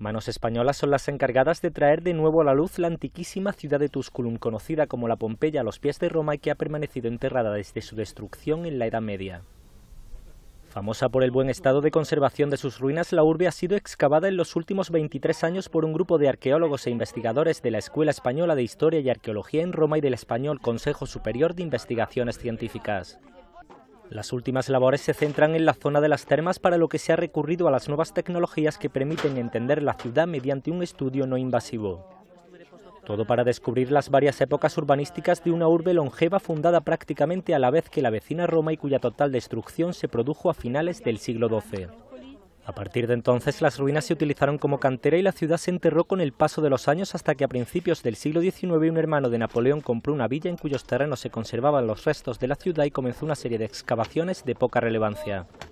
Manos españolas son las encargadas de traer de nuevo a la luz la antiquísima ciudad de Tusculum, conocida como la Pompeya a los pies de Roma y que ha permanecido enterrada desde su destrucción en la Edad Media. Famosa por el buen estado de conservación de sus ruinas, la urbe ha sido excavada en los últimos 23 años por un grupo de arqueólogos e investigadores de la Escuela Española de Historia y Arqueología en Roma y del español Consejo Superior de Investigaciones Científicas. Las últimas labores se centran en la zona de las termas, para lo que se ha recurrido a las nuevas tecnologías que permiten entender la ciudad mediante un estudio no invasivo. Todo para descubrir las varias épocas urbanísticas de una urbe longeva fundada prácticamente a la vez que la vecina Roma y cuya total destrucción se produjo a finales del siglo XII. A partir de entonces las ruinas se utilizaron como cantera y la ciudad se enterró con el paso de los años, hasta que a principios del siglo XIX un hermano de Napoleón compró una villa en cuyos terrenos se conservaban los restos de la ciudad y comenzó una serie de excavaciones de poca relevancia.